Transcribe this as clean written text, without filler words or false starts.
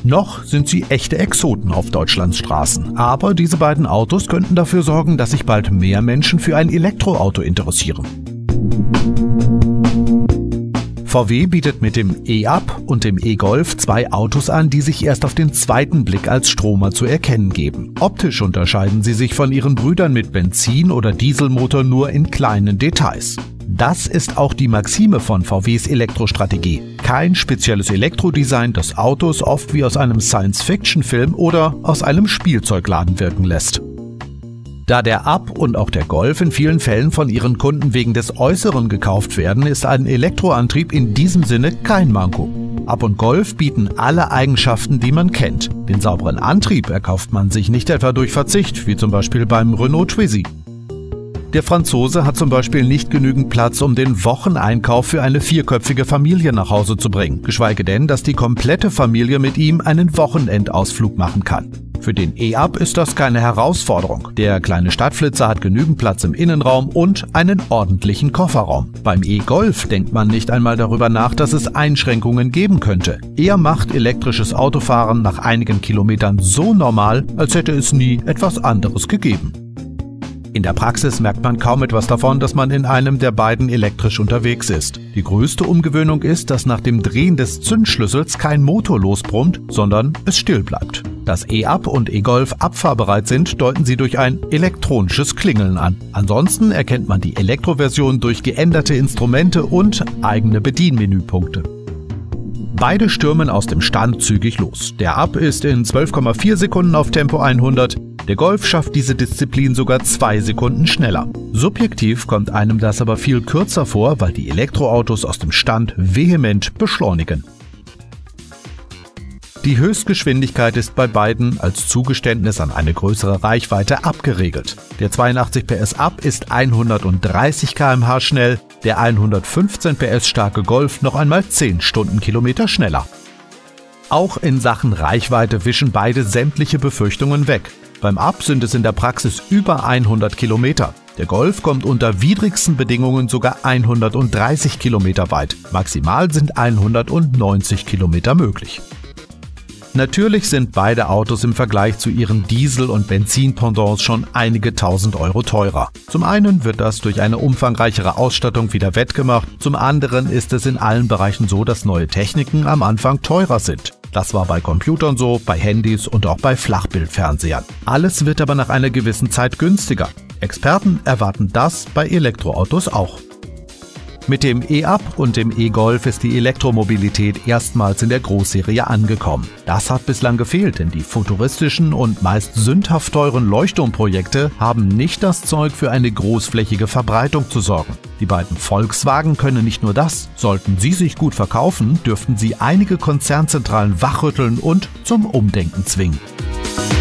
Noch sind sie echte Exoten auf Deutschlands Straßen, aber diese beiden Autos könnten dafür sorgen, dass sich bald mehr Menschen für ein Elektroauto interessieren. VW bietet mit dem e-up und dem e-Golf zwei Autos an, die sich erst auf den zweiten Blick als Stromer zu erkennen geben. Optisch unterscheiden sie sich von ihren Brüdern mit Benzin- oder Dieselmotor nur in kleinen Details. Das ist auch die Maxime von VWs Elektrostrategie. Kein spezielles Elektrodesign des Autos oft wie aus einem Science-Fiction-Film oder aus einem Spielzeugladen wirken lässt. Da der Up und auch der Golf in vielen Fällen von ihren Kunden wegen des Äußeren gekauft werden, ist ein Elektroantrieb in diesem Sinne kein Manko. Up und Golf bieten alle Eigenschaften, die man kennt. Den sauberen Antrieb erkauft man sich nicht etwa durch Verzicht, wie zum Beispiel beim Renault Twizy. Der Franzose hat zum Beispiel nicht genügend Platz, um den Wocheneinkauf für eine vierköpfige Familie nach Hause zu bringen, geschweige denn, dass die komplette Familie mit ihm einen Wochenendausflug machen kann. Für den e-up ist das keine Herausforderung. Der kleine Stadtflitzer hat genügend Platz im Innenraum und einen ordentlichen Kofferraum. Beim e-Golf denkt man nicht einmal darüber nach, dass es Einschränkungen geben könnte. Eher macht elektrisches Autofahren nach einigen Kilometern so normal, als hätte es nie etwas anderes gegeben. In der Praxis merkt man kaum etwas davon, dass man in einem der beiden elektrisch unterwegs ist. Die größte Umgewöhnung ist, dass nach dem Drehen des Zündschlüssels kein Motor losbrummt, sondern es still bleibt. Dass e-up und e-Golf abfahrbereit sind, deuten sie durch ein elektronisches Klingeln an. Ansonsten erkennt man die Elektroversion durch geänderte Instrumente und eigene Bedienmenüpunkte. Beide stürmen aus dem Stand zügig los. Der Up ist in 12,4 Sekunden auf Tempo 100, der Golf schafft diese Disziplin sogar 2 Sekunden schneller. Subjektiv kommt einem das aber viel kürzer vor, weil die Elektroautos aus dem Stand vehement beschleunigen. Die Höchstgeschwindigkeit ist bei beiden als Zugeständnis an eine größere Reichweite abgeregelt. Der 82 PS Up ist 130 km/h schnell, der 115 PS starke Golf noch einmal 10 Stundenkilometer schneller. Auch in Sachen Reichweite wischen beide sämtliche Befürchtungen weg. Beim Up sind es in der Praxis über 100 Kilometer. Der Golf kommt unter widrigsten Bedingungen sogar 130 Kilometer weit. Maximal sind 190 Kilometer möglich. Natürlich sind beide Autos im Vergleich zu ihren Diesel- und Benzin-Pendants schon einige tausend Euro teurer. Zum einen wird das durch eine umfangreichere Ausstattung wieder wettgemacht, zum anderen ist es in allen Bereichen so, dass neue Techniken am Anfang teurer sind. Das war bei Computern so, bei Handys und auch bei Flachbildfernsehern. Alles wird aber nach einer gewissen Zeit günstiger. Experten erwarten das bei Elektroautos auch. Mit dem e-up und dem e-Golf ist die Elektromobilität erstmals in der Großserie angekommen. Das hat bislang gefehlt, denn die futuristischen und meist sündhaft teuren Leuchtturmprojekte haben nicht das Zeug für eine großflächige Verbreitung zu sorgen. Die beiden Volkswagen können nicht nur das. Sollten sie sich gut verkaufen, dürften sie einige Konzernzentralen wachrütteln und zum Umdenken zwingen.